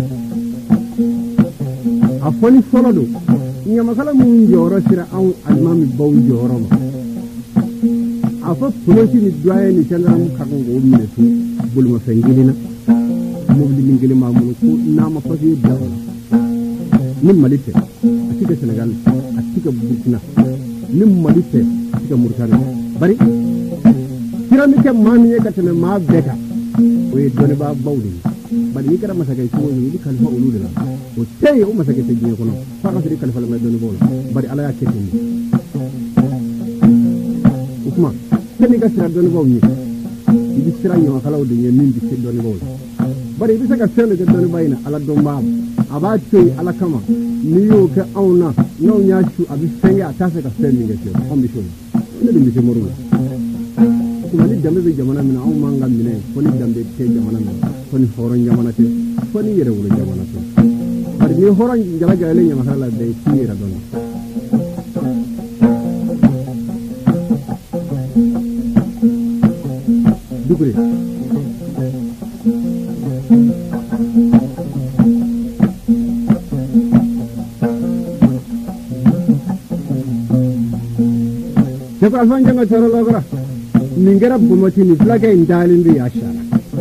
afoni folodo nyama kala mun joro sira an almami baw joro ma afa fulosi ni doye ni tandam kago go mine tu bulma fengilina mobli ngili ma mun ko na ma fasi dawo nim malite atika Senegal atika Burkina nim malite atika Mauritania bari kirami ke mami ye katene ma beka o ye done ba bawdi bari ni kara masaka ko ni di kalfa ulude la o tey o masaka te jine ko no fa ka di kalfa la me done bol bari ala ya ketini ukuma keni ka sira done baw ni di sira nyo kala o de min di sira done baw bari bisa ka sele de done bayina ala domba aba tey ala kama ni yo ke awna no nya shu abi senga ta se ka sele ni ngete on bi show ne di mi moru ni dambe be jamana mina aw manga mine foni dambe te jamana mina foni horon jamana te foni yere wuro jamana te bari ni horon jala jale nyama kala be tira don dugre Jaka alfan janga choro logara ningera bomotini flage indalindi yashara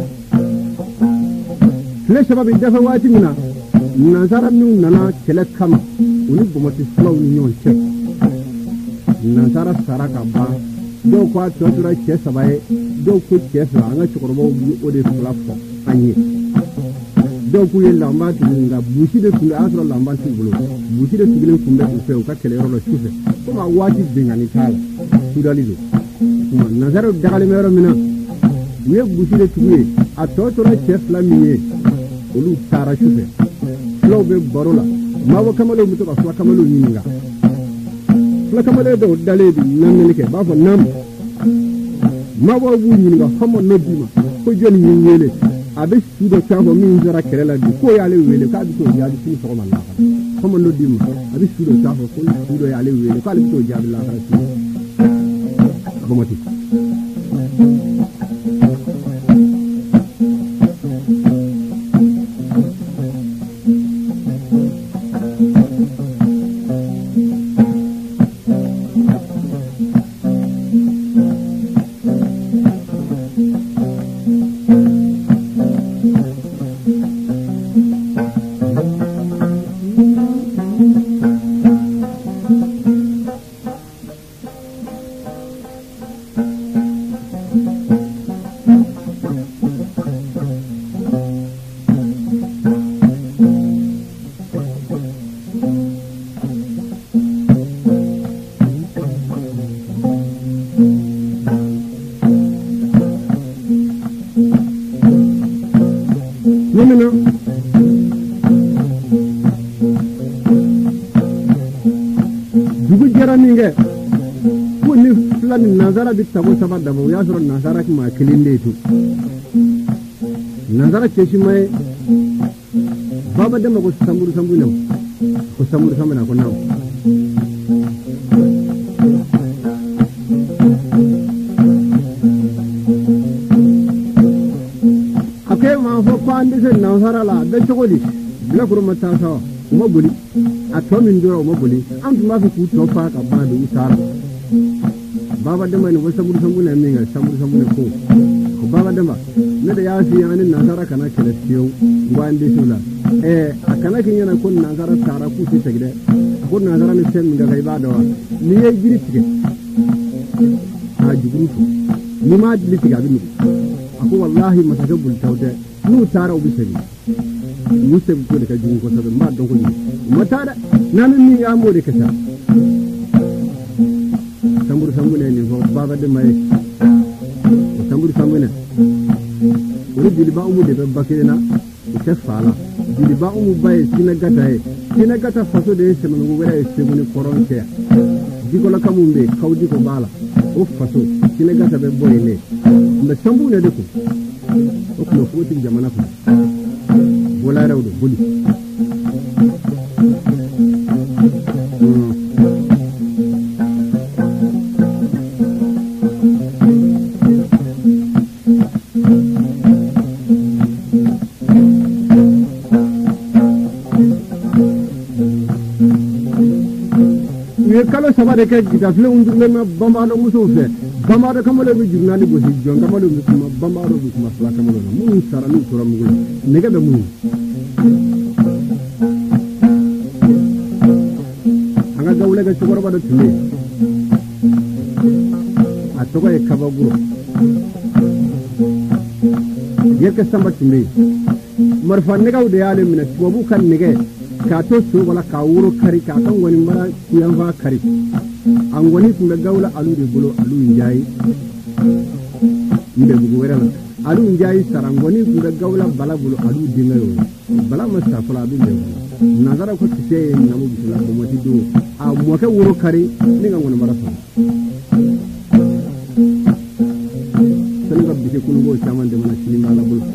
fle sababu dafa wati mina nazara min nana kele kama uni bomoti flow ni nyon che nazara saraka ba do kwa todura che sabaye do ku che sa anga chukorobo bi ode flafo anye do ku yella mbati nga bushi de kula asro lambati bulo bushi de tigile kumbe ufe ka kele rolo chufe kuma wati bingani tala tudalizo nazaro dagale mero mina u ye gosi de tugu ye a tɔ tora cɛ 2 min ye olu taara sufɛ fulaw bɛ baro la mabɔ kamalen bɛ to ka fula kamalen ɲininka fula kamalen dɔw dalen bi namɛli kɛ b'a fɔ namu mabɔ b'u ɲininka fama n'o d'i ma ko jɔnni y'i wele a bɛ su dɔ can fɔ min sera kɛlɛ la bi k'o y'ale wele k'a bɛ t'o jaabi sini sɔgɔma lahara fama n'o d'i ma a bɛ su dɔ can fɔ ko su dɔ y'ale wele k'ale bɛ t'o jaabi lahara sini bamati dugu jɛra min kɛ ko ni fila ni nanzara bɛ tago 3 dafa o y'a sɔrɔ nanzara maa 1 de ye tun nanzara cɛsima ye baba dama ko samburu na ko samburu na ko naamu a ko e ma fɔ ko an tɛ se nanzara la a bɛ cogo di bilakoro ma taa sa o ma boli a tɔ min dora o ma boli an tun b'a fɛ k'u tɔ faa ka ban de u taara baba dama ni ko samburu na min kɛ samburu na ko baba dama ne de y'a f'i an ni nanzara kana kɛlɛ fiyewu n ko an tɛ se la a kana k'i ɲɛna ko nanzara taara k'u tɛ segin dɛ a ko nanzara ni fɛn min ka kan i b'a dɔn wa n'i ye jiri tigɛ a juguru fo n'i m'a dili tigɛ a bɛ nugu a ko walahi masakɛ bolitaw tɛ n'u taara u bɛ segin u segin ko de ka jugu kosɛbɛ n b'a dɔn ko nin u ma taa dɛ n'an bɛ min an b'o de kɛ sa samburu na ye nin fɔ baba dama ye o samburu na olu jeliba umu de bɛ ba kelen na u tɛ fa la jeliba umu ba ye sinɛgata ye sinɛgata faso de ye sɛmɛnugu wɛrɛ ye segu ni kɔrɔn cɛ yan jikolaka mun bɛ yen kawdiko b'a la o faso sinɛgata bɛ bɔ yen ne mɛ sanbu ne de ko o tun bɛ fugutigi jamana kɔnɔ bɔla yɛrɛw de boli kalo 3 de kɛ gitafilenw turulen bɛ banbadɔ musow fɛ banbadɔ kamalen bɛ jurunali gosi jɔn kamalen bɛ kuma banbadɔ bɛ kuma fila kamalen na minnu sara n'u tora mugu la nɛgɛ bɛ minnu an ka gawulɛkɛ cɛkɔrɔba dɔ tun bɛ yen a tɔgɔ ye kabaguro yɛrɛkɛ sanba tun bɛ yen marifa nɛgɛw de y'ale minɛ tubabu ka nɛgɛ k'a to so wala k'a woro kari k'a ka ŋɔni mara kuyanfan kari a ŋɔni tun bɛ gawula alu de bolo alu njayi nbɛbugu wɛrɛ la alu njayi sara ŋɔni tun bɛ gawula bala bolo alu denkɛ y'o ye bala ma sa fɔlɔ a bɛ bɛbugu nanzara ko kisɛ ye namu bisila bɔnmɔti don a mɔkɛ woro kari ne ka ŋɔni mara sɔrɔ sani ka bise kununko caman dɛmɛna sini b'a la bolo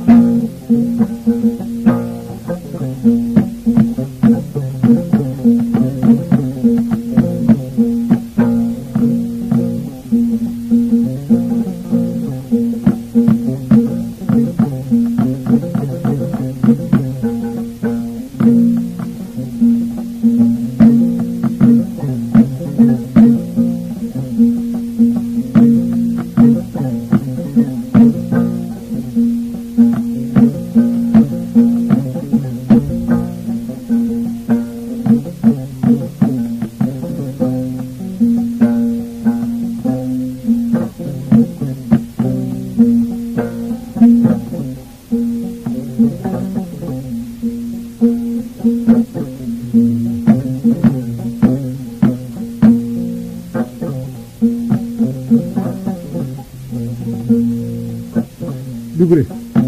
dugure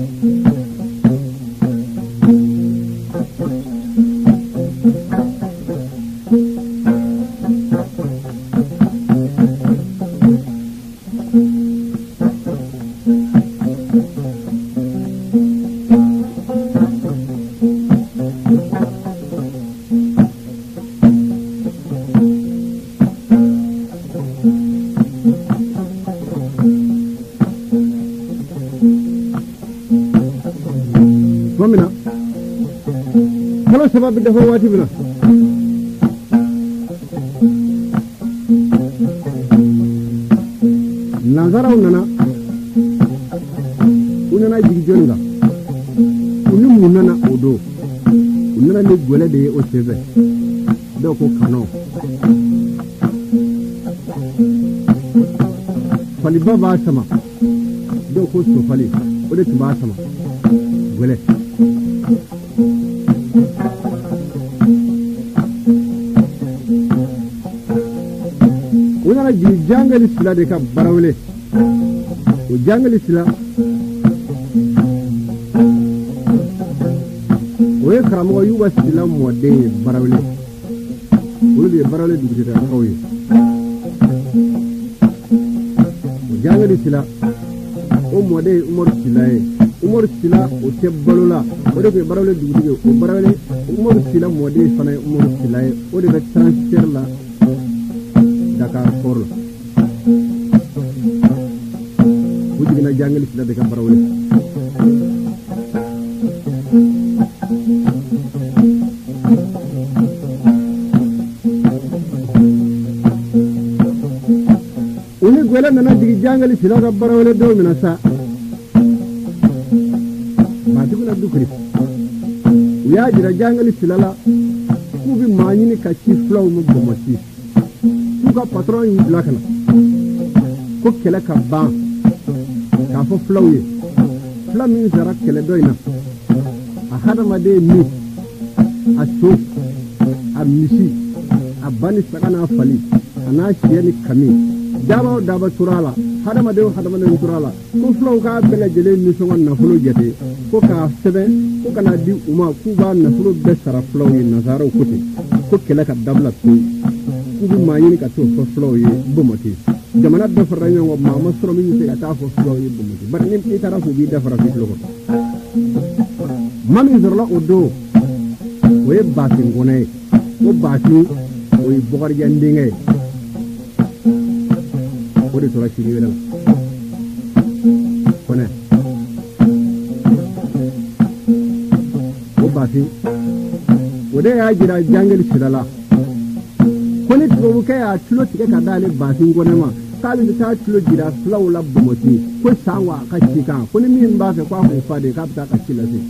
mamina kalo sababu dafa wati bina nazara unana jigi jonga unu munana odo unana ne gwele de o sebe do ko kano fali baba sama do ko so fali o de tuba sama gwele unana jigi jangali sila de ka barawle o jangali sila oye karamogo yuba sila mode barawle olu de barawle dugutita kawye o jangali sila o mode umaru sila o te balola o de ko barawle dugutige o barawle umaru sila mode fana umaru sila o de be transfer la Dakar Port bu jigina jangali sila de ka barawle uni gwele nana jigi jangali sila ka barawle do mina sa batiguna dukri uya jira jangali sila la kubi manyini ka ci flow mu bomati kuka patron yu lakana ko kele ka ban ka fo flow ye flamin zara kele doina a hadama de mi a so a misi a bani sakana fali ana shiyani kami daba turala hadama de turala ko flow ka bele jele ni so na fulo jete ko ka sebe ko kana di uma ku ba na fulo be sara flow ye nazaro kuti ko kele ka dabla ku ku mayini ka to fo flow ye bomoti jamana do faranyo wa mama soro mi te ta fo flow ye bomoti bar ni ti tara ko bi defara fi logo mami zorla odo we batin gone o bati o bogar jandinge o de tora shiri wala kone o bati o de ya jira jangal shirala kone tuwo ke ya tulo tike ka dale batin gone ma kali ta tulo jira flow la bomoti ko sangwa ka chika kone min ba fe kwa ko fade ka ta ka chila se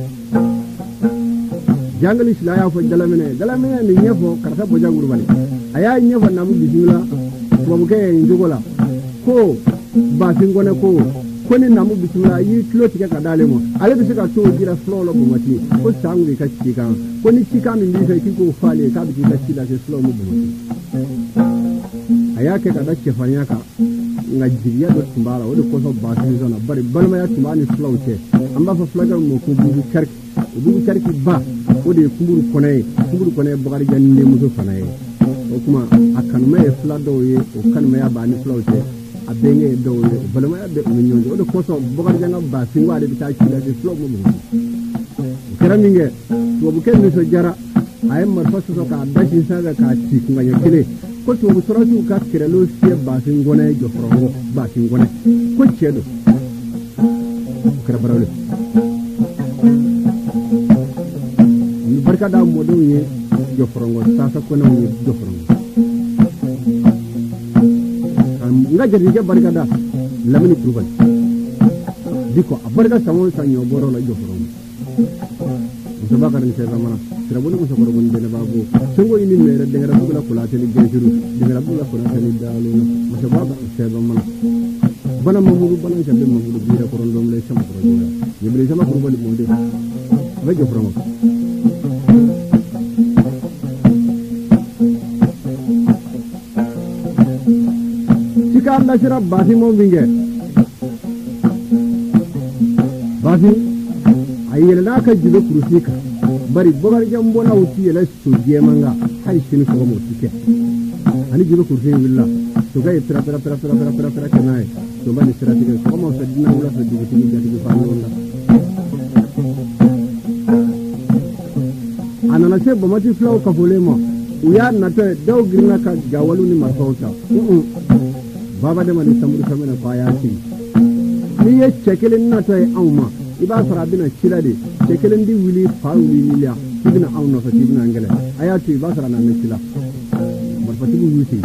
jangali sila ya fo dalamene ni nyefo karta boja gurbani aya nyefo namu bismillah tuwo ke njogola ko batin gone ko kone namu bismillah yi tulo tike ka dale mo ale bi ka to jira flow la bomoti ko sangwe ka chika kone chika min bi fe ko fale ka bi ka chila se flow mo bomoti ayake kada kefanya ka ngajiya do tumbala o de ko so batin zona bari balma ya tumbani flow che amba fa flagar mo ko bugu karki ba o de kumburu kone bugari janne muso fanaye o kuma akan me flado ye o kan me ya bani flow che abenge do ye balma ya de nyonjo o de ko so bugari janga ba singwa de ta chila de flow mo keraminge to bu ken so jara ay mar faso so ka dashi saga ka ci nganya kile ko to bu soro ka kirelo sie ba singone jo frongo ba singone ko chedo kera barawle barka da modo ye jo frongo sasa ko na ye jo frongo nga jadi ke barka da lamini kurban diko barka samo sanyo boro la jo frongo Sebakaran saya mana, serabun musa korban bela babu. Sungguh ini mereka dengar bukan kula teli jejuru, dengar bukan kula teli dalu. Masa bapa saya mana, bana mamuru bana saya mamuru bila korban domle sama korban. Ia beli sama korban di muda. Bagi orang. Jika anda serap basi mau bingge, bafi ayyela na ka jibe kurusika bari bogar jambo na wuti yela su manga hay shin ko mo tike ani jibe kurusika billah to ga tra kanai to bani strategy ko mo sadina wala sa jibe tigi jati bi fano onda anana se bomati flow ka volemo uya na te daw girna ka gawalu ni masauta baba de mani samuru samena bayati ni ye cekelin na tay awma iba farabina cilade cekelin di wili fauli lilia ibina awno fa ibina ngale ayati iba sarana me cila marfati bu yusi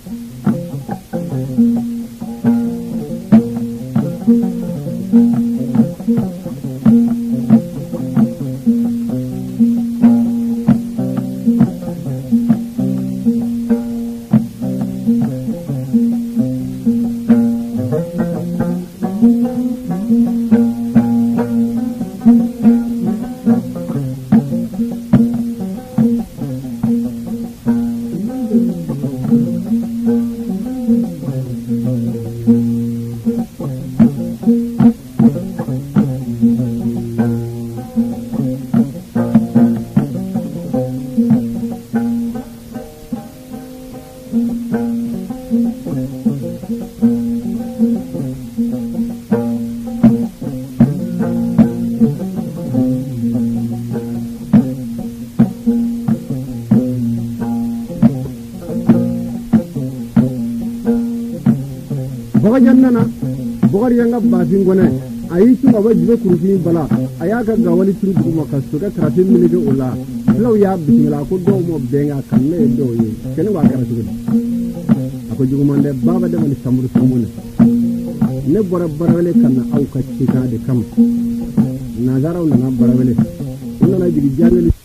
jannana bogar yanga basin gone ayi su baba jibe kurfi bala ayaka ga wani tun duma ka su ga kratin mini ga ula law ya bismillah ko do mo benga kan ne do yi ken wa gara su ako jugu mande baba de mani samuru samune ne bora barawele kan au ka ci ka de kam na garaw na barawele na jigi jangeli